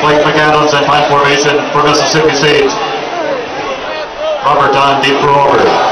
Blake McAdams in punt formation for Mississippi State. Robert Dunn deep for over.